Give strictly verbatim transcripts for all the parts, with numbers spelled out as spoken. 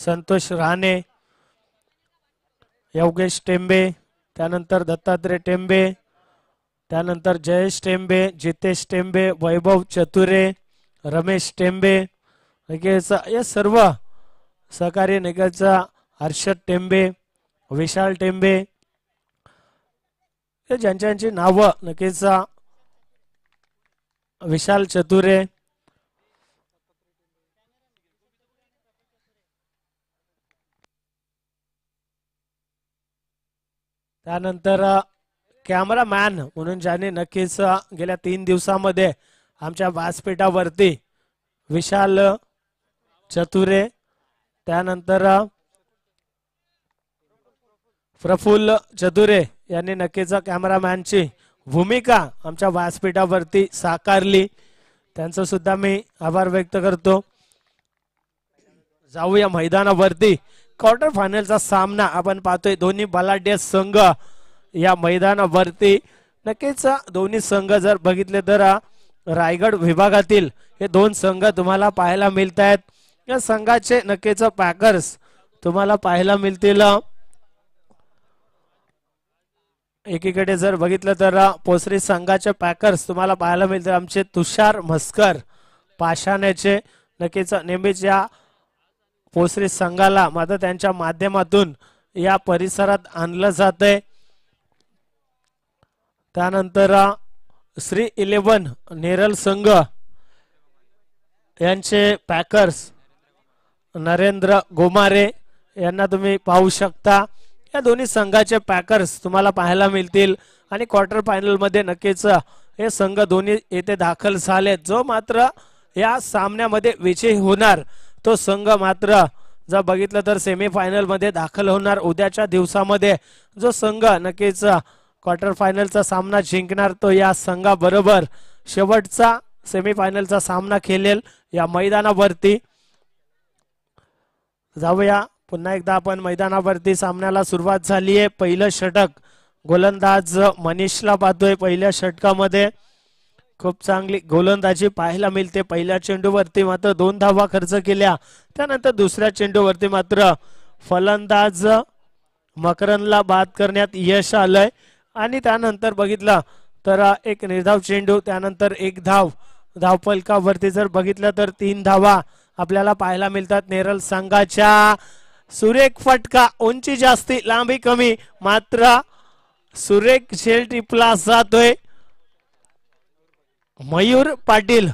संतोष राणे, योगेश टेंबे, त्यानंतर दत्तात्रय टेंबे, त्यानंतर जयेश टेंबे, जितेश टेंबे, वैभव चतुरे, रमेश टेंबे, या सर्व सहकारी निगलचा हर्षद टेंबे, विशाल टेंबे, ज्यांची नावं नक्कीच विशाल चतुरे, त्यानंतर कॅमेरामॅन म्हणून ज्याने नक्कीच गेल्या तीन दिवसामध्ये आमच्या व्यासपीठावरती विशाल चतुरे, त्यानंतर प्रफुल्ल चतुरे यांनी नक्कीच कॅमेरामॅनची भूमिका आमच्या व्यासपीठावरती साकारली, त्यांचा सुद्धा मी आभार व्यक्त करतो. जाऊया मैदानावरती. क्वार्टर फायनलचा सामना आपण पाहतोय. दोन्ही बलाढ्य संघ या मैदानावरती. नक्कीच दोन्ही संघ जर बघितले तर रायगड विभागातील हे दोन संघ तुम्हाला पाहायला मिळत आहेत. या संघाचे नक्कीच पॅकर्स तुम्हाला पाहायला मिळतील. एकीकडे जर बघितलं तर पोसरी संघाचे पॅकर्स तुम्हाला पाहायला मिळतील आमचे तुषार म्हस्कर पाषाण्याचे. नक्कीच नेहमीच या पोसरी संघाला मात्र त्यांच्या माध्यमातून या परिसरात आणलं जातंय. त्यानंतर श्री इलेव्हन नेरल संघ यांचे पॅकर्स नरेंद्र गोमारे यांना तुम्ही पाहू शकता. या दोन्ही संघाचे पॅकर्स तुम्हाला पाहायला मिळतील आणि क्वार्टर फायनल मध्ये नक्कीच हे संघ दोन्ही येथे दाखल झाले. जो मात्र या सामन्यामध्ये विजयी होणार तो संघ मात्र जर बघितलं तर सेमी फायनल मध्ये दाखल होणार. उद्याच्या दिवसामध्ये जो संघ नक्कीच क्वार्टर फायनलचा सामना जिंकणार तो या संघाबरोबर शेवटचा सेमी फायनलचा सामना खेळेल या मैदानावरती. जाऊया पुन्हा एकदा आपण मैदानावरती. सामन्याला सुरुवात झाली आहे. पहिलं षटक गोलंदाज मनीषला पाहतोय. पहिल्या षटकामध्ये खूप चांगली गोलंदाजी पाहायला मिळते. पहिल्या चेंडूवरती मात्र दोन धावा खर्च केल्या. त्यानंतर दुसऱ्या चेंडूवरती मात्र फलंदाज मकरनला बाद करण्यात यश आलंय आणि त्यानंतर बघितलं तर एक निर्धाव चेंडू, त्यानंतर एक धाव. धावफलकावरती जर बघितलं तर तीन धावा आपल्याला पाहायला मिळतात नेरल संघाच्या. सुरेख फटका, उंची जास्ती लांबी कमी, मात्र सुरेख झेल टिपला जातोय. मयूर पाटील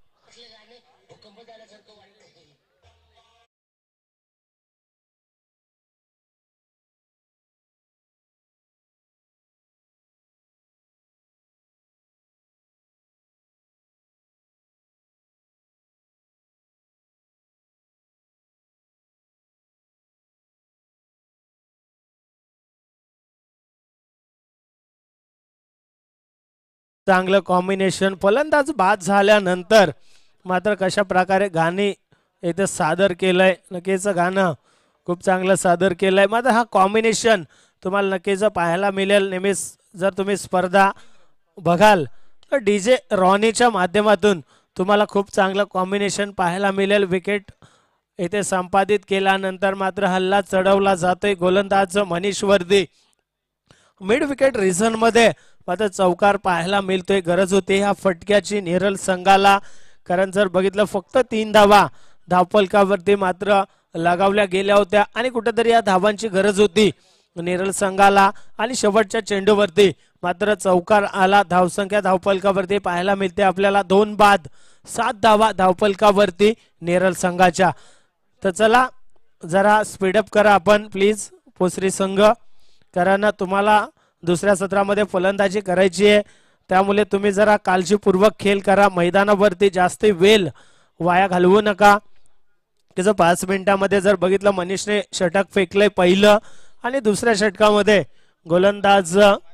चांगलं कॉम्बिनेशन. फलंदाज बाद झाल्यानंतर मात्र कशा प्रकारे गाणे इथे सादर केलंय. नक्कीच गाणं खूप चांगलं सादर केलंय. मात्र हा कॉम्बिनेशन तुम्हाला नक्कीच पाहायला मिळेल. नेहमीच जर तुम्ही स्पर्धा बघाल तर डीजे रॉनीच्या माध्यमातून तुम्हाला खूप चांगलं कॉम्बिनेशन पाहायला मिळेल. विकेट इथे संपादित केल्यानंतर मात्र हल्ला चढवला जातोय गोलंदाज मनीष वर्दी. मिड विकेट रिझन मध्ये मात्र चौकार पाहायला मिळतोय. गरज होती ह्या फटक्याची नेरल संघाला, कारण जर बघितलं फक्त तीन धावा धावफलकावरती मात्र लगावल्या गेल्या होत्या आणि कुठेतरी या धावांची गरज होती नेरल संघाला आणि शेवटच्या चेंडूवरती मात्र चौकार आला. धावसंख्या धावफलकावरती पाहायला मिळते आपल्याला दोन बाद सात धावा धावफलकावरती नेरल संघाच्या. तर चला जरा स्पीडअप करा आपण प्लीज पोसरी संघ, कारण तुम्हाला दुसऱ्या सत्रामध्ये फलंदाजी करायची आहे. त्यामुळे तुम्ही जरा काळजीपूर्वक खेळ करा. मैदानावरती जास्त वेळ वाया घालवू नका. त्याचं पाच मिनिटांमध्ये जर बघितलं मनीषने षटक फेकलंय पहिलं आणि दुसऱ्या षटकामध्ये गोलंदाज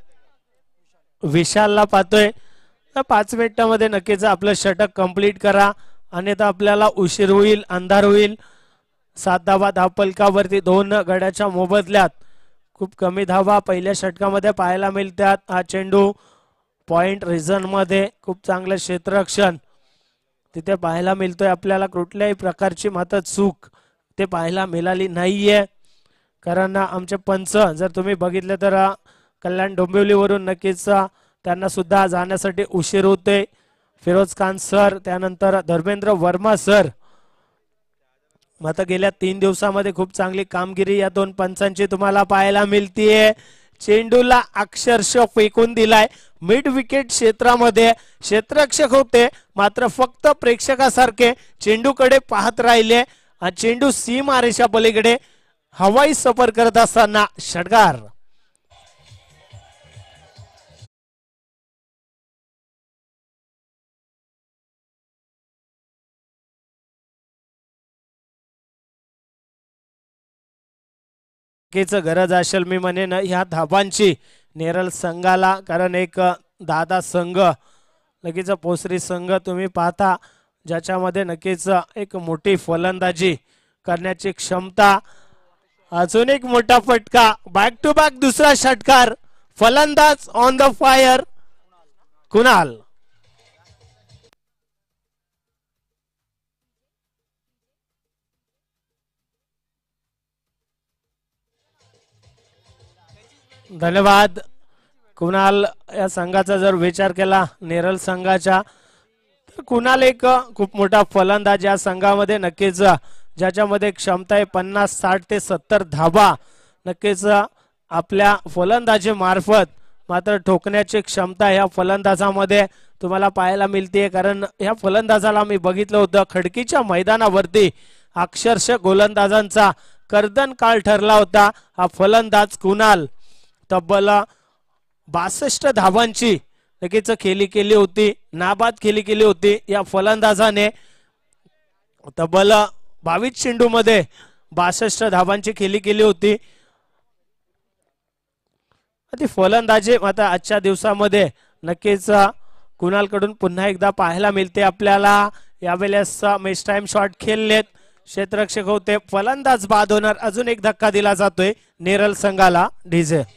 विशालला पाहतोय. तर पाच मिनिटांमध्ये नक्कीच आपलं षटक कंप्लीट करा अन्यथा आपल्याला उशीर होईल, अंधार होईल. सात धावा धावफलकावरती दोन गड्याच्या मोबदल्यात खूप कमी धावा पहिल्या षटकामध्ये पाहायला मिळतात. हा चेंडू पॉइंट रिझन मध्ये खूप चांगलं क्षेत्ररक्षण तिथे पाहायला मिळतोय आपल्याला. कुठल्याही प्रकारची मात्र चूक ते पाहायला मिळाली नाहीये. कारण आमचे पंच जर तुम्ही बघितले तर कल्याण डोंबिवलीवरून नक्कीच त्यांना सुद्धा जाण्यासाठी उशीर होते. फिरोज खान सर, त्यानंतर धर्मेंद्र वर्मा सर. आता गेल्या तीन दिवसामध्ये खूप चांगली कामगिरी या दोन पंचांची तुम्हाला पाहायला मिळतीये. चेंडूला अक्षरशः फेकून दिलाय मिड विकेट क्षेत्रामध्ये. क्षेत्ररक्षक होते मात्र फक्त प्रेक्षकासारखे चेंडूकडे पाहत राहिले. चेंडू सीमारेषा पलीकडे हवाई सफर करत असताना षटकार. गरज असेल मी म्हणेन ह्या धाबांची नेरळ संघाला. कारण एक दादा संघ लगेच पोसरी संघ तुम्ही पाहता ज्याच्यामध्ये नक्कीच एक मोठी फलंदाजी करण्याची क्षमता. अजून एक मोठा फटका, बॅक टू बॅक दुसरा षटकार. फलंदाज ऑन द फायर कुणाल. धन्यवाद कुणाल. या संघाचा जर विचार केला नेरळ संघाच्या तर कुणाल एक खूप मोठा फलंदाज या संघामध्ये नक्कीच, ज्याच्यामध्ये क्षमता आहे पन्नास साठ ते सत्तर धाबा नक्कीच आपल्या फलंदाजी मार्फत मात्र ठोकण्याची क्षमता ह्या फलंदाजामध्ये तुम्हाला पाहायला मिळते. कारण ह्या फलंदाजाला मी बघितलं होतं खडकीच्या मैदानावरती अक्षरशः गोलंदाजांचा कर्दन काळ ठरला होता. हा फलंदाज कुणाल तब्बल बासष्ट धावांची नक्कीच खेळी केली होती, नाबाद खेळी केली होती या फलंदाजाने. तब्बल बावीस चेंडू मध्ये बासष्ट धावांची खेळी केली होती. ती फलंदाजी आता आजच्या दिवसामध्ये नक्कीच कुणाल कडून पुन्हा एकदा पाहायला मिळते आपल्याला. यावेळेस मॅच टाइम शॉट खेळलेत, क्षेत्ररक्षक होते, फलंदाज बाद होणार. अजून एक धक्का दिला जातोय नेरळ संघाला. डीजे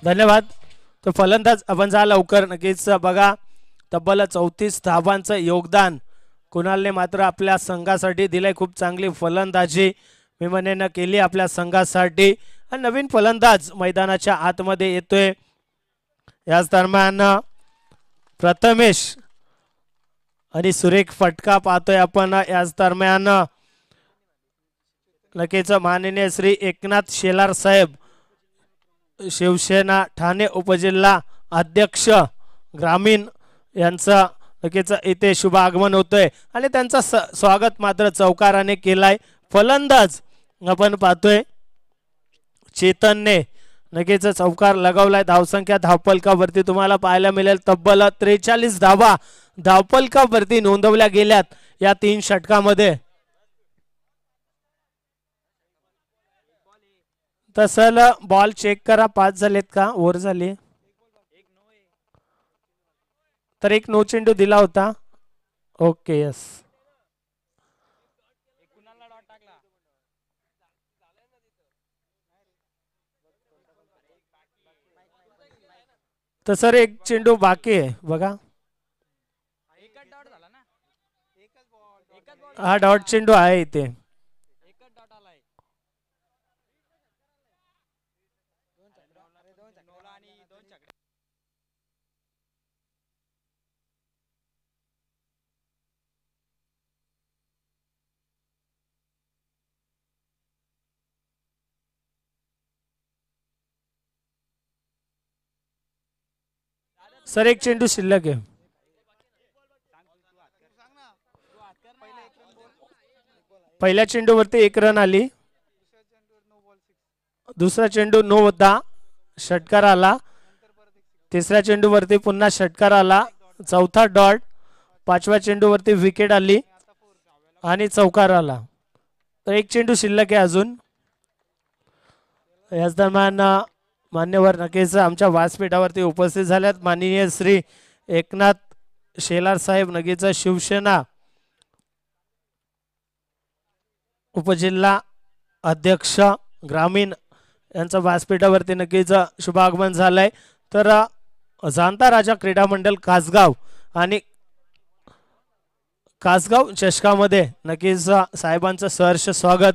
धन्यवाद. तो फलंदाज आपण जा लवकर नक्कीच बघा. तब्बल चौतीस धावांचं योगदान कुणालने मात्र आपल्या संघासाठी दिलंय. खूप चांगली फलंदाजी मी म्हणेन केली आपल्या संघासाठी. आणि नवीन फलंदाज मैदानाच्या आतमध्ये येतोय. याच दरम्यान प्रथमेश आणि सुरेख फटका पाहतोय आपण. याच दरम्यान नक्कीच माननीय श्री एकनाथ शेलार साहेब शिवसेना ठाणे उपजिल्हा अध्यक्ष ग्रामीण यांचा नक्कीच इथे शुभ आगमन होतोय आणि त्यांचा स्वागत मात्र चौकाराने केलाय. फलंदाज आपण पाहतोय चेतनने नक्कीच चौकार लगावलाय. धावसंख्या धावपलकावरती तुम्हाला पाहायला मिळेल तब्बल त्रेचाळीस धावा धावपलकावरती नोंदवल्या गेल्यात या तीन षटकामध्ये. तसल बॉल चेक करा. पाच झालेत का ओव्हर झाली तर एक नो चेंडू दिला होता. Okay yes. तर सर एक चेंडू बाकी आहे बघा. हा डॉट चेंडू आहे इथे. सर एक चेंडू शिल्लक आहे. पहिल्या चेंडूवरती एक रन आली. दुसरा चेंडू नो होता षटकार आला. तिसऱ्या चेंडूवरती पुन्हा षटकार आला. चौथा डॉट. पाचव्या चेंडूवरती विकेट आली आणि चौकार आला. तर एक चेंडू शिल्लक आहे अजून. याच दरम्यान मान्यवर नक्कीच आमच्या व्यासपीठावरती उपस्थित झाल्यात. माननीय श्री एकनाथ शेलार साहेब नक्कीच शिवसेना उपजिल्हा अध्यक्ष ग्रामीण यांचं व्यासपीठावरती नक्कीच शुभागमन झालंय. तर जाणता राजा क्रीडा मंडळ कासगाव आणि कासगाव चषकामध्ये नक्कीच साहेबांचं सहर्ष स्वागत.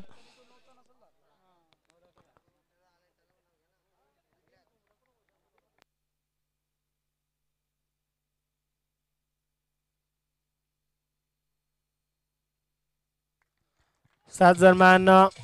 सात दरम्यान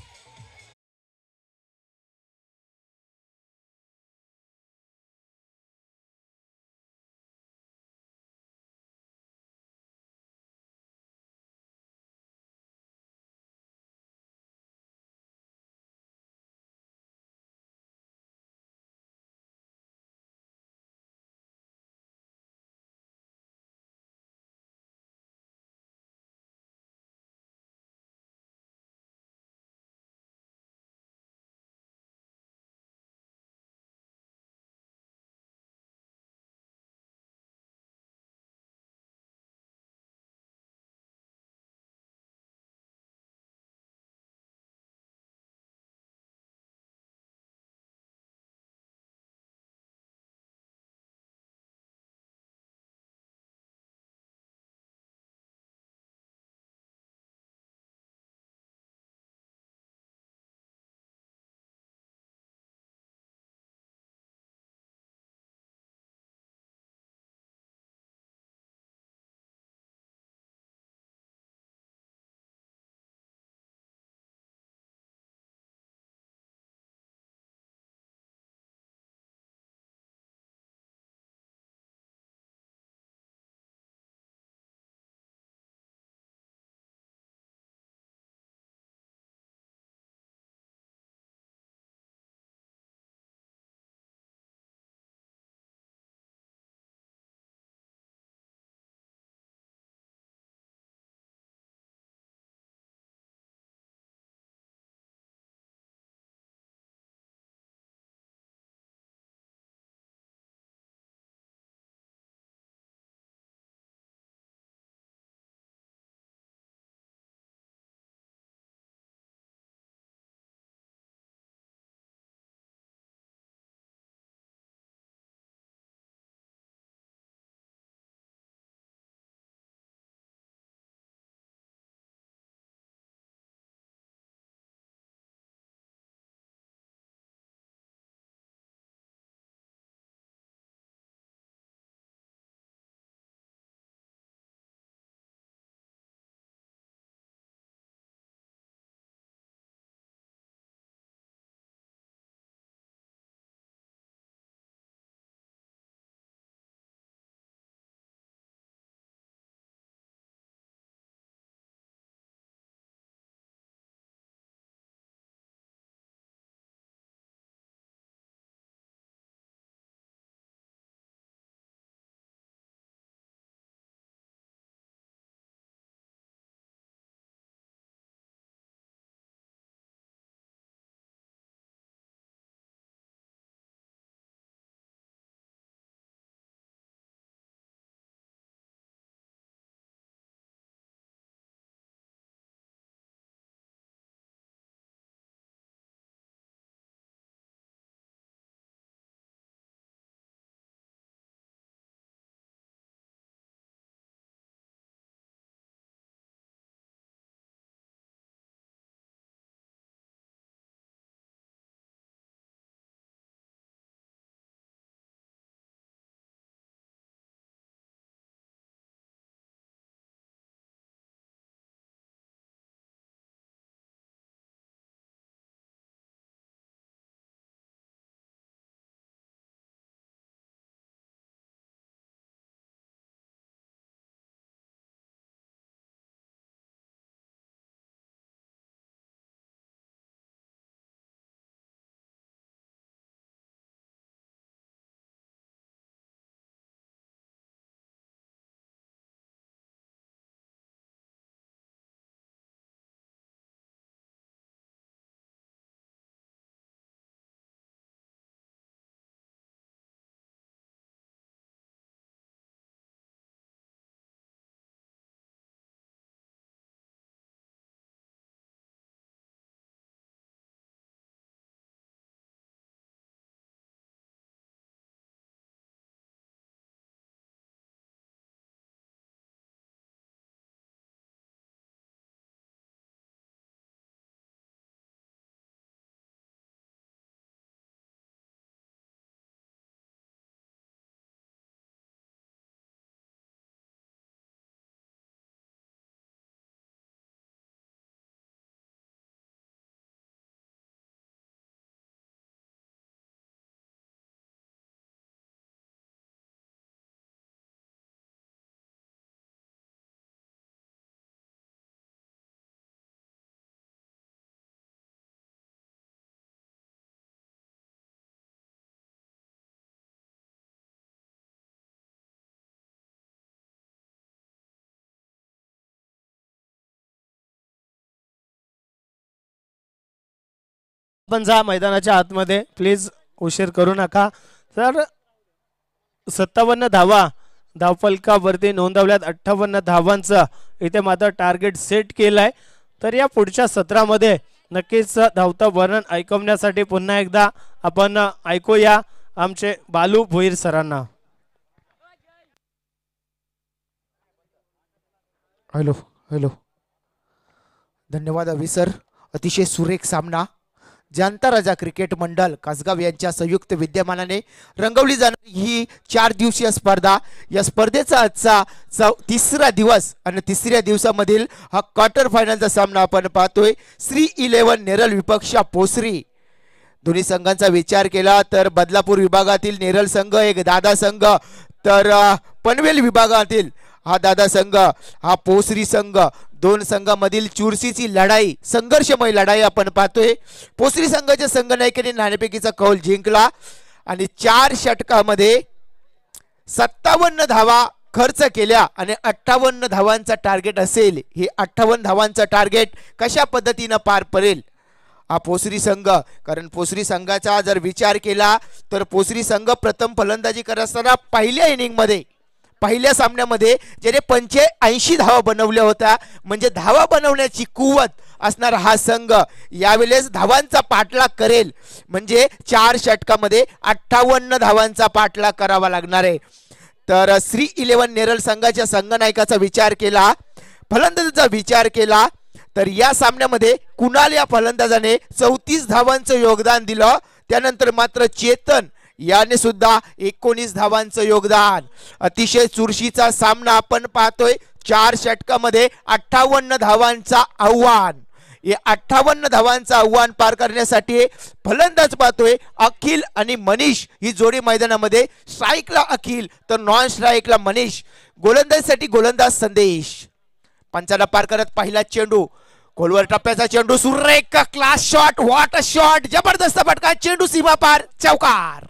पण जा मैदानाच्या आतमध्ये प्लीज, उशीर करू नका. तर सत्तावन्न धावा धावफलकावरती नोंदवल्यात. अठ्ठावन्न धावांचा इथे मात्र टार्गेट सेट केलाय. तर या पुढच्या सत्रामध्ये नक्कीच धावतं वर्णन ऐकवण्यासाठी पुन्हा एकदा आपण ऐकूया आमचे बालू भोईर सरांना. हॅलो हॅलो, धन्यवाद अभि सर. अतिशय सुरेख सामना जनता राजा क्रिकेट मंडळ कासगाव यांच्या संयुक्त विद्यमानाने रंगवली जाणारी ही चार दिवसीय स्पर्धा. या स्पर्धेचा आजचा चौ तिसरा दिवस आणि तिसऱ्या दिवसामधील हा क्वार्टर फायनलचा सामना आपण पाहतोय. श्री इलेव्हन नेरळ विपक्ष पोसरी. दोन्ही संघांचा विचार केला तर बदलापूर विभागातील नेरळ संघ एक दादा संघ, तर पनवेल विभागातील हा दादा संघ हा पोसरी संघ. दोन संघामधील चुरशीची लढाई, संघर्षमय लढाई आपण पाहतोय. पोसरी संघाच्या संघनायकाने नाणेफेकीचा कौल जिंकला आणि चार षटकामध्ये सत्तावन्न धावा खर्च केल्या आणि अठ्ठावन्न धावांचा टार्गेट असेल. हे अठ्ठावन्न धावांचा टार्गेट कशा पद्धतीनं पार पडेल हा पोसरी संघ, कारण पोसरी संघाचा जर विचार केला तर पोसरी संघ प्रथम फलंदाजी करत असताना पहिल्या इनिंगमध्ये पहिल्या सामन्यामध्ये ज्याने पंच्याऐंशी धावा बनवल्या होत्या, म्हणजे धावा बनवण्याची कुवत असणारा हा संघ यावेळेस धावांचा पाठलाग करेल. म्हणजे चार षटकामध्ये अठ्ठावन्न धावांचा पाठलाग करावा लागणार आहे. तर श्री इलेव्हन नेरळ संघाच्या संघनायकाचा विचार केला, फलंदाजाचा विचार केला तर या सामन्यामध्ये कुणाल या फलंदाजाने चौतीस धावांचं योगदान दिलं. त्यानंतर मात्र चेतन याने सुद्धा एकोणीस धावांचं योगदान. अतिशय चुरशीचा सामना आपण पाहतोय. चार षटकामध्ये अठ्ठावन्न धावांचा आव्हान. हे अठ्ठावन्न धावांचं आव्हान पार करण्यासाठी फलंदाज पाहतोय अखिल आणि मनीष ही जोडी मैदानामध्ये. स्ट्राईकला अखिल तर नॉन स्ट्राईकला मनीष. गोलंदाजीसाठी गोलंदाज संदेश. पंचाला पार करत पहिला चेंडू, खोलवर टप्प्याचा चेंडू, सुरेख class shot, what a shot, जबरदस्त फटका, चेंडू सीमा पार, चौकार.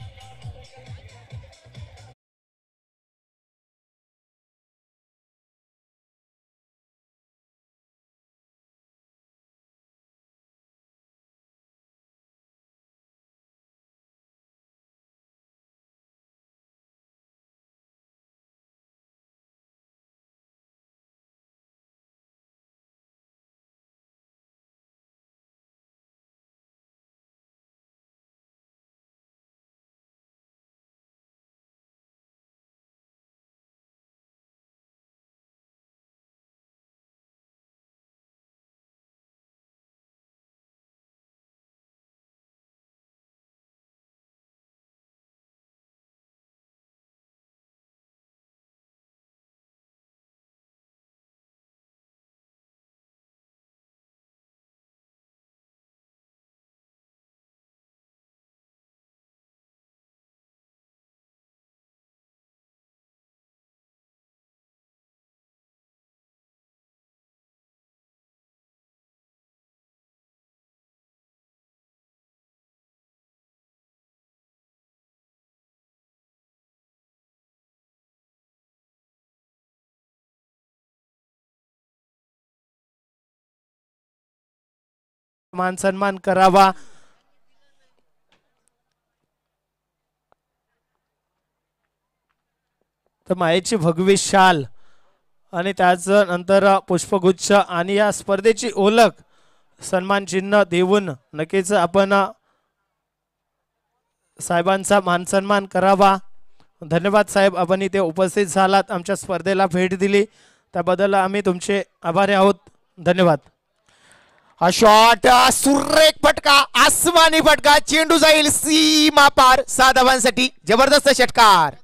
मान सन्मान करावा. तर मायेची भगवी शाल आणि त्याच नंतर पुष्पगुच्छ आणि या स्पर्धेची ओळख सन्मान चिन्ह देऊन नक्कीच आपण साहेबांचा मान सन्मान करावा. धन्यवाद साहेब, आपण इथे उपस्थित झालात, आमच्या स्पर्धेला भेट दिली त्याबद्दल आम्ही तुमचे आभारी आहोत. धन्यवाद. हा शॉट, सुरेख फटका, आसमानी फटका, चेंडू जाईल सीमा पार, सहा धावांसाठी जबरदस्त षटकार.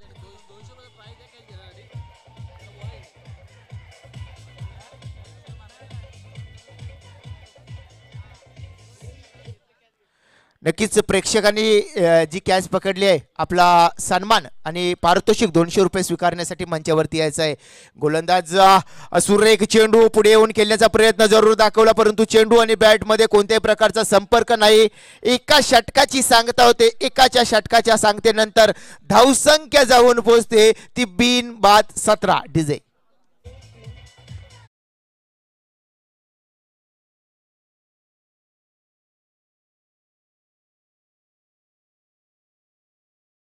नक्कीच प्रेक्षकांनी जी कॅच पकडली आहे आपला सन्मान आणि पारितोषिक दोनशे रुपये स्वीकारण्यासाठी मंचावरती यायचं आहे. गोलंदाज सुरेख चेंडू पुढे येऊन खेळण्याचा प्रयत्न जरूर दाखवला, परंतु चेंडू आणि बॅटमध्ये कोणत्याही प्रकारचा संपर्क नाही. एका षटकाची सांगता होते, एकाच्या षटकाच्या सांगतेनंतर धावसंख्या जाऊन पोहोचते ती बिन बाद सतरा. डीजे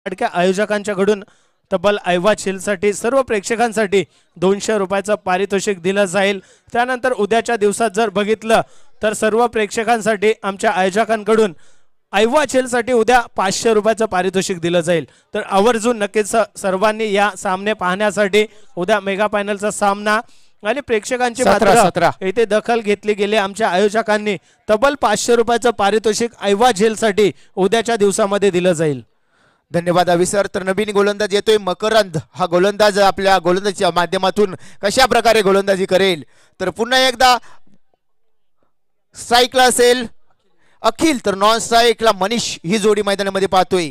लाडक्या आयोजकांच्याकडून तब्बल ऐवा साठी सर्व प्रेक्षकांसाठी दोनशे रुपयाचं पारितोषिक दिलं जाईल। त्यानंतर उद्याच्या दिवसात जर बघितलं तर सर्व प्रेक्षकांसाठी आमच्या आयोजकांकडून ऐवा साठी उद्या पाचशे रुपयाचं पारितोषिक दिलं जाईल। तर आवर्जून नक्कीच सर्वांनी या सामने पाहण्यासाठी उद्या मेगा फायनलचा सामना आणि प्रेक्षकांची मात्र इथे दखल घेतली गेली। आमच्या आयोजकांनी तब्बल पाचशे रुपयाचं पारितोषिक ऐवा साठी उद्याच्या दिवसामध्ये दिलं जाईल। धन्यवाद अविसर। तर नवीन गोलंदाज येतोय मकरंद, हा गोलंदाज आपल्या गोलंदाजीच्या माध्यमातून कशा प्रकारे गोलंदाजी करेल। तर पुन्हा एकदा स्ट्राईकला असेल अखिल, तर नॉन स्ट्राईकला मनीष ही जोडी मैदानामध्ये पाहतोय।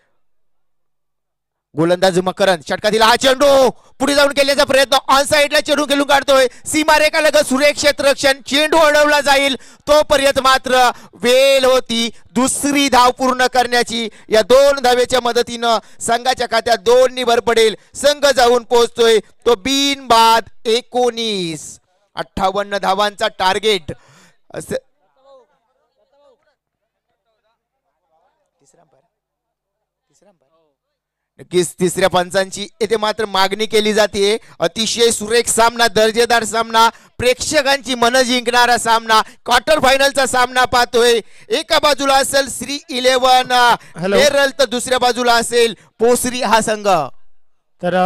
गोलंदाज मकरंद षटका दिला, हा चेंडू पुढे जाऊन केल्याचा प्रयत्न, ऑन साइडला चेंडू खेळून काढतोय, सीमारेखा लगत सुरेख क्षेत्ररक्षण, चेंडू अडवला जाईल तोपर्यंत मात्र वेळ होती दुसरी धाव पूर्ण करण्याची। या दोन धावेच्या मदतीनं संघाच्या खात्यात दोन नि भर पडेल, संघ जाऊन पोहोचतोय तो बिनबाद एकोणीस। अठ्ठावन्न धावांचा टार्गेट असे नक्कीच तिसऱ्या पंचांची येथे मात्र मागणी केली जाते। अतिशय सुरेख सामना, दर्जेदार सामना, प्रेक्षकांची मन जिंकणारा सामना, क्वार्टर फायनलचा सामना पाहतोय। एका बाजूला असेल श्री इलेव्हन केरळ, तर दुसऱ्या बाजूला असेल पोसरी हा संघ। तर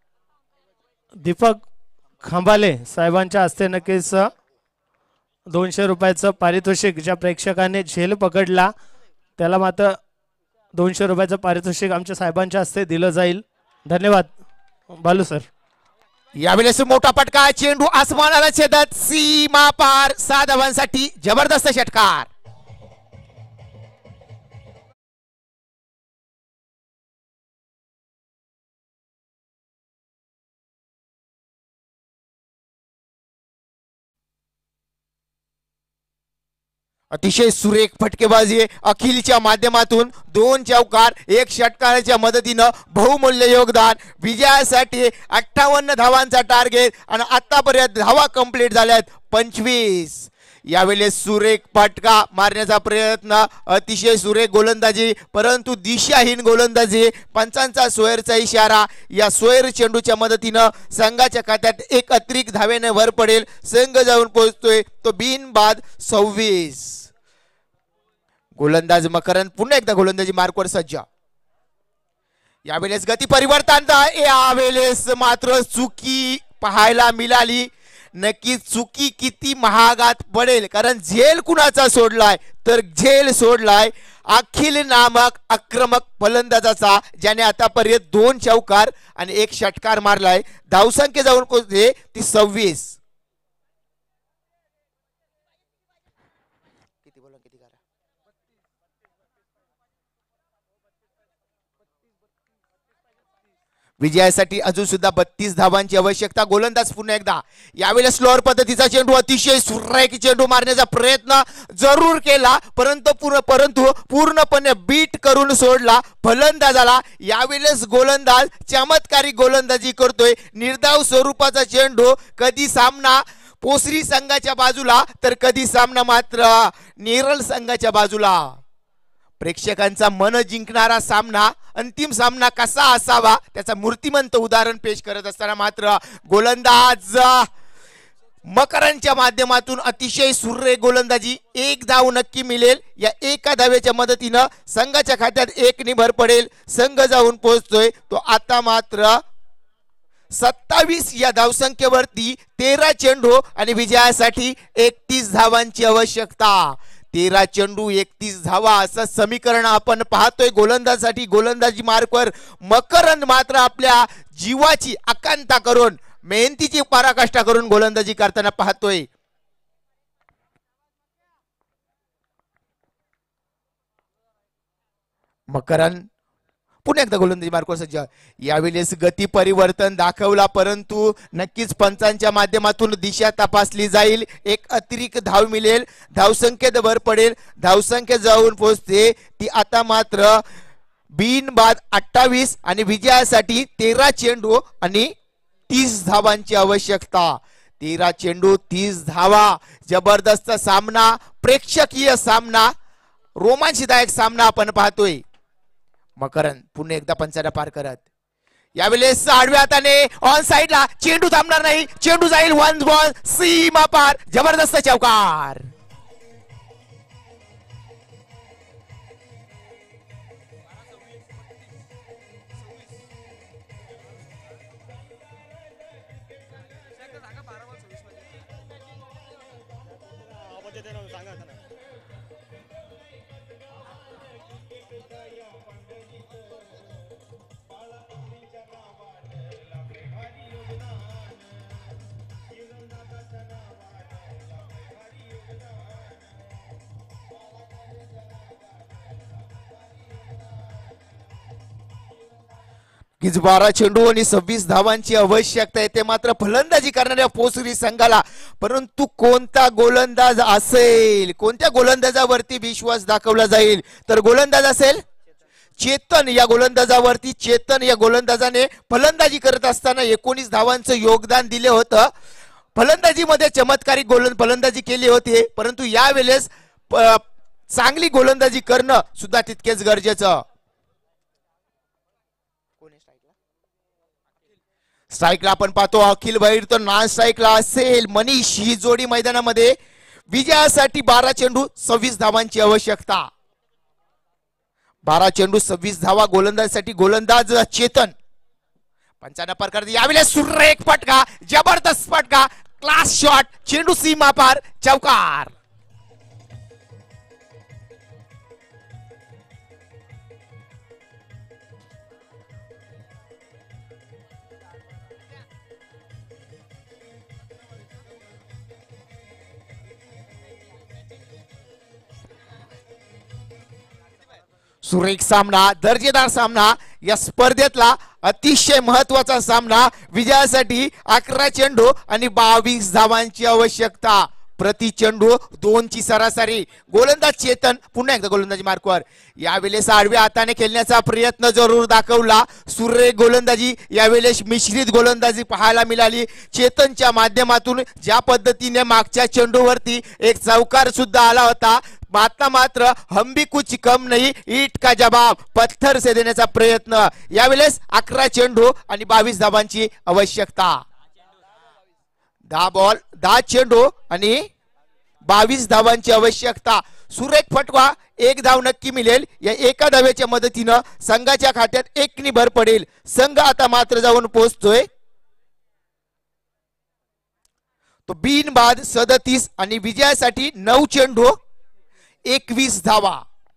दीपक खांबाले साहेबांच्या हस्ते नक्कीच दोनशे रुपयाचं पारितोषिक ज्या प्रेक्षकाने झेल पकडला त्याला मात्र दोनशे रुपयाचं पारितोषिक आमच्या साहेबांच्या हस्ते दिलं जाईल। धन्यवाद बालू सर। यावेळेस मोठा पटका, चेंडू आसमानाला छेदत सीमा पार, सहा धावांसाठी जबरदस्त षटकार। अतिशय सुरेख फटकेबाजी अखिलच्या माध्यमातून, दोन चौकार एक षटकाराच्या मदतीनं बहुमूल्य योगदान। विजयासाठी अठ्ठावन्न धावांचा टार्गेट आणि आतापर्यंत धावा कंप्लीट झाल्यात पंचवीस। यावेळेस सुरेख फटका मारण्याचा प्रयत्न, अतिशय सुरेख गोलंदाजी परंतु दिशाहीन गोलंदाजी, पंचांचा सोयरचा इशारा। या सोयर चेंडूच्या मदतीनं संघाच्या खात्यात एक अतिरिक्त धावेने भर पडेल, संघ जाऊन पोहोचतोय तो बिनबाद सव्वीस। गोलंदाज मकरंद पुन्हा एकदा गोलंदाजी मार्कवर सज्ज। यावेळेस गती परिवर्तन, यावेळेस मात्र चुकी पाहायला मिळाली। नक्की चुकी किती महागात पडेल, कारण झेल कुणाचा सोडलाय तर झेल सोडलाय अखिल नामक आक्रमक फलंदाजाचा, ज्याने आतापर्यंत दोन चौकार आणि एक षटकार मारलाय। धावसंख्या जाऊन पोहोचते ती सव्वीस। किती बोला किती करा विजयासाठी अजून सुद्धा बत्तीस धावांची आवश्यकता। गोलंदाज पुन्हा एकदा, यावेळेस स्लोअर पद्धतीचा चेंडू, अतिशय सुरेख चेंडू मारण्याचा प्रयत्न जरूर केला परंतु पूर्ण परंतु पूर्णपणे बीट करून सोडला फलंदाजाला। यावेळेस गोलंदाज चमत्कारी गोलंदाजी करतोय, निर्धाव स्वरूपाचा चेंडू, कधी सामना पोसरी संघाच्या बाजूला तर कधी सामना मात्र नेरळ संघाच्या बाजूला। प्रेक्षकांचा मन जिंकणारा सामना, अंतिम सामना कसा असावा त्याचा मूर्तिमंत उदाहरण पेश करत असताना मात्र गोलंदाज मकरंदच्या माध्यमातून अतिशय सुरेख गोलंदाजी, एक धाव नक्की मिळेल। या एका धावेच्या मदतीनं संघाच्या खात्यात एक नि भर पडेल, संघ जाऊन पोहोचतोय तो आता मात्र सत्तावीस या धावसंख्येवरती। तेरा चेंडू आणि विजयासाठी एकतीस धावांची आवश्यकता। तेरा चेंडू एकतीस धावा असं समीकरण आपण पाहतोय गोलंदाजासाठी। गोलंदाजी मार्कवर मकरंद मात्र आपल्या जीवाची आकांक्षा करून, मेहनतीची पराकाष्ठा करून गोलंदाजी करताना पाहतोय। मकरंद पुन्हा एकदा गोलंदाजी मार्कवर सज्ज। यावेळेस गती परिवर्तन दाखवला परंतु नक्कीच पंचांच्या माध्यमातून दिशा तपासली जाईल, एक अतिरिक्त धाव मिळेल, धावसंख्येत भर पडेल, धावसंख्या जाऊन पोहोचते ती आता मात्र बिनबाद अठ्ठावीस आणि विजयासाठी तेरा चेंडू आणि तीस धावांची आवश्यकता। तेरा चेंडू तीस धावा, जबरदस्त सामना, प्रेक्षकीय सामना, रोमांचदायक सामना आपण पाहतोय। मकरंद पुन्हा एकदा पंचाला पार करत यावेळेस आडव्या हाताने ऑन साइडला चेंडू थांबणार नाही चेंडू जाईल वन बॉल सीमा पार जबरदस्त चौकार बारा चेंडू आणि सव्वीस धावांची आवश्यकता येते मात्र फलंदाजी करणाऱ्या पोसरी संघाला परंतु कोणता गोलंदाज असेल कोणत्या गोलंदाजावरती विश्वास दाखवला जाईल तर गोलंदाज असेल चेतन या गोलंदाजावरती चेतन या गोलंदाजाने फलंदाजी करत असताना एकोणीस धावांचं योगदान दिले होतं फलंदाजीमध्ये चमत्कारिक गोलंद फलंदाजी केली होती परंतु यावेळेस चांगली गोलंदाजी करणं सुद्धा तितकेच गरजेचं स्ट्राईकला आपण पाहतो अखिल भैर तर नॉन स्ट्राईकला असेल मनीष ही जोडी मैदानामध्ये विजयासाठी बारा चेंडू सव्वीस धावांची आवश्यकता बारा चेंडू सव्वीस धावा गोलंदाजीसाठी गोलंदाज चेतन पंचाना पार करते यावेळेस सुरेख फटका जबरदस्त फटका क्लास शॉट चेंडू सीमा पार चौकार सुरेख सामना दर्जेदार सामना या स्पर्धेतला अतिशय महत्वाचा सामना विजयासाठी अकरा चेंडू आणि बावीस धावांची आवश्यकता प्रति चेंडू दोनची सरासरी गोलंदाज चेतन पुन्हा एकदा गोलंदाजी मार्कवर यावेळेस आडव्या हाताने खेळण्याचा प्रयत्न जरूर दाखवला सुरेख गोलंदाजी यावेळेस मिश्रित गोलंदाजी पाहायला मिळाली चेतनच्या माध्यमातून ज्या पद्धतीने मागच्या चेंडूवरती एक चौकार सुद्धा आला होता माता मात्र हम भी कुछ कम नहीं ईट का जवाब पत्थर से देण्याचा प्रयत्न यावेळेस अकरा चेंडू आणि बावीस धावांची आवश्यकता दहा बॉल दहा चेंडू आणि बावीस धावांची आवश्यकता सुरेख फटवा एक धाव नक्की मिळेल या एका धावेच्या मदतीनं संघाच्या खात्यात एकनी भर पडेल संघ आता मात्र जाऊन पोहोचतोय तो बिन बाद सदतीस आणि विजयासाठी नऊ चेंडू एकवीस धावा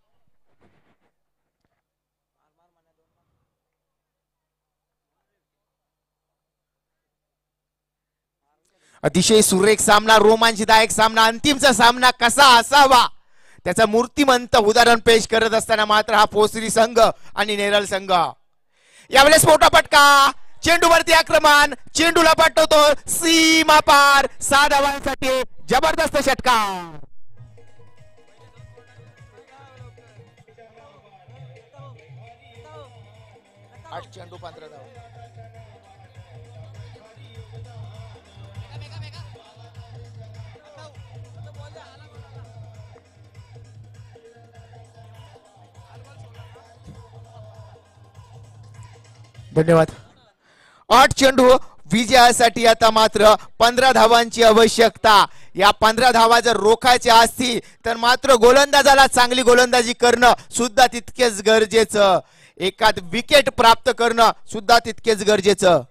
अतिशय सुरेख सामना रोमांचदायक सामना अंतिमचा सामना कसा असावा त्याचा मूर्तिमंत उदाहरण पेश करत असताना मात्र हा पोसरी संघ आणि नेरळ संघ यावेळेस मोठा फटका चेंडूवरती आक्रमण चेंडूला पाठवतो सीमा पार सहा धावांसाठी जबरदस्त षटकार आठ चेंडू पंधरा धावा धन्यवाद आठ चेंडू विजयासाठी आता मात्र पंधरा धावांची आवश्यकता या पंधरा धावा जर रोखायच्या असतील तर मात्र गोलंदाजाला चांगली गोलंदाजी करणं सुद्धा तितकेच गरजेचं एकात विकेट प्राप्त करणं सुद्धा तितकेच गरजेचं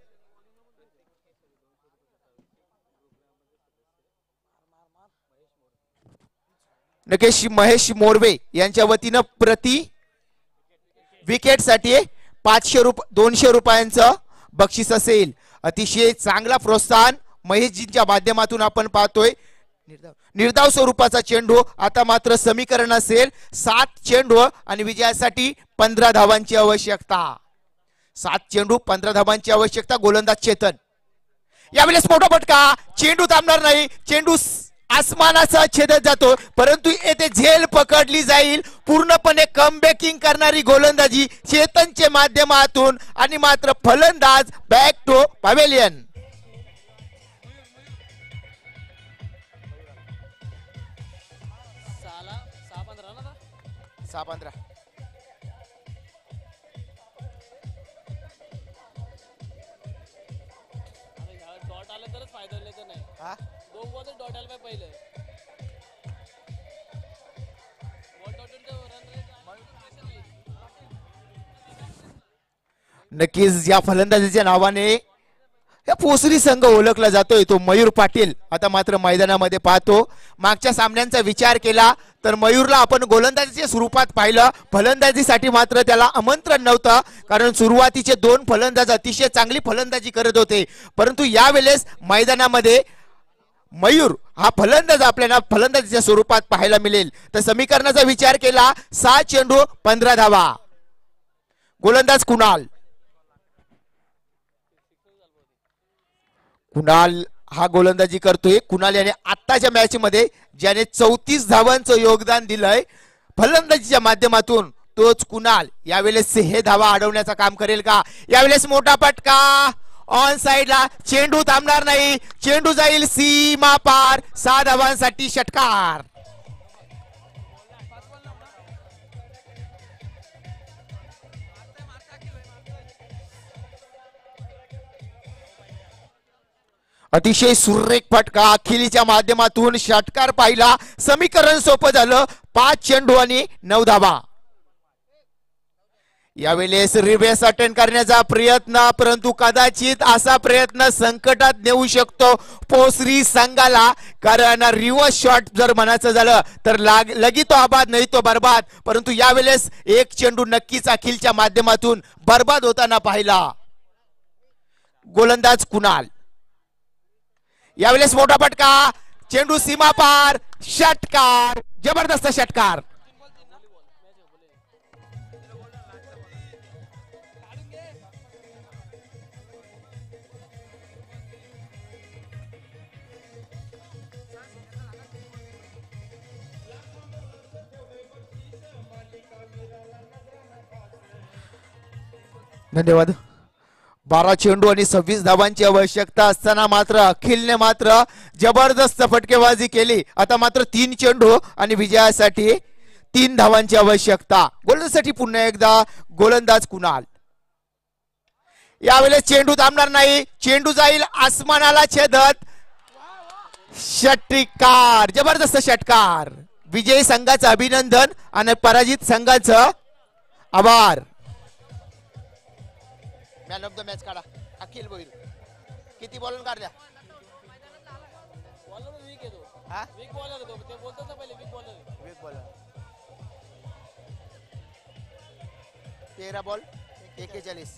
नकेश महेश मोरवे यांच्या वतीनं प्रति विकेट साठी पाचशे रुप दोनशे रुपयांचं बक्षीस असेल अतिशय चांगला प्रोत्साहन महेशजींच्या माध्यमातून आपण पाहतोय निर्धाव स्वरूपाचा चेंडू आता मात्र समीकरण असेल सात चेंडू आणि विजयासाठी पंधरा धावांची आवश्यकता सात चेंडू पंधरा धावांची आवश्यकता गोलंदाज चेतन यावेळेस मोठा फटका चेंडू थांबणार नाही चेंडू आसमानाचा छेदत जातो परंतु येथे झेल पकडली जाईल पूर्णपणे कमबॅकिंग करणारी गोलंदाजी चेतनच्या माध्यमातून आणि मात्र फलंदाज बॅक टू पवेलियन सहा पंधरा फायदा नाही तर नाही हा? दोन बॉल तर डॉट आला पाहिजे पहिले बॉल डॉटून रन रेट नक्कीच या फलंदाजीच्या नावाने या पोसरी संघ ओळखला जातोय तो मयूर पाटील. आता मात्र मैदानामध्ये पाहतो. मागच्या सामन्यांचा विचार केला तर मयूरला आपण गोलंदाजीच्या स्वरूपात पाहिलं. फलंदाजीसाठी मात्र त्याला आमंत्रण नव्हतं, कारण सुरुवातीचे दोन फलंदाज अतिशय चांगली फलंदाजी करत होते. परंतु यावेळेस मैदानामध्ये मयूर हा फलंदाज आपल्याला फलंदाजीच्या स्वरूपात पाहायला मिळेल. तर समीकरणाचा विचार केला, सहा चेंडू पंधरा धावा. गोलंदाज कुणाल. कुणाल हा गोलंदाजी करतोय. कुणाल याने आत्ताच्या मॅच मध्ये ज्याने चौतीस धावांचं योगदान दिलंय फलंदाजीच्या माध्यमातून, तोच कुणाल यावेळेस हे धावा अडवण्याचं काम करेल का. यावेळेस मोठा फटका ऑन साइडला. चेंडू थांबणार नाही, चेंडू जाईल सीमा पार. सहा धावांसाठी षटकार. अतिशय सुरेख फटका अखिलीच्या माध्यमातून षटकार पाहिला. समीकरण सोपं झालं. पाच चेंडू आणि नऊ धावा. यावेळेस रिव्हर्स अटेंड करण्याचा प्रयत्न, परंतु कदाचित असा प्रयत्न संकटात नेऊ शकतो पोसरी संघाला, कारण रिव्हर्स शॉट जर म्हणायचं झालं तर लाग लगी तो आबाद नाही तो बर्बाद. परंतु यावेळेस एक चेंडू नक्कीच अखिलच्या माध्यमातून बर्बाद होताना पाहिला. गोलंदाज कुणाल. यावेळेस मोठा फटका, चेंडू सीमा पार, षटकार. जबरदस्त षटकार. धन्यवाद. बारा चेंडू आणि सव्वीस धावांची आवश्यकता असताना मात्र अखिलने मात्र जबरदस्त फटकेबाजी केली. आता मात्र तीन चेंडू आणि विजयासाठी तीन धावांची आवश्यकता. गोलंदाजीसाठी पुन्हा एकदा गोलंदाज कुणाल. यावेळेस चेंडू थांबणार नाही, चेंडू जाईल आसमानाला छेदत. षटकार. जबरदस्त षटकार. विजयी संघाचं अभिनंदन आणि पराजित संघाचं आभार. मॅन ऑफ द मॅच काढा अखिल भोईर. किती बॉलर काढल्या. बॉलर वीक येतो हा वीक बॉलर येतो ते बोलतात ना पहिले वीक बॉलर वीक बॉलर. तेरा बॉल एक्केचाळीस.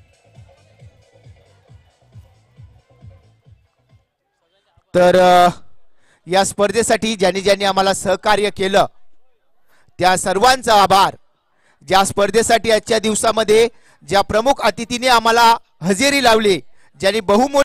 तर या स्पर्धेसाठी ज्यांनी ज्यांनी आम्हाला सहकार्य केलं त्या सर्वांचा आभार. ज्या स्पर्धेसाठी आजच्या दिवसामध्ये ज्या प्रमुख अतिथीने आम्हाला हजेरी लावली, ज्यांनी बहुमोल